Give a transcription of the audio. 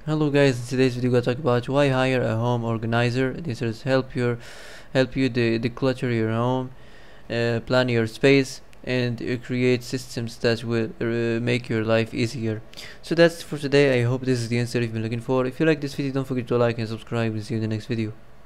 Hello guys, in today's video we're gonna talk about why hire a home organizer. This is help you declutter your home, plan your space, and create systems that will make your life easier. So that's for today. I hope this is the answer you've been looking for. If you like this video, don't forget to like and subscribe. We'll see you in the next video.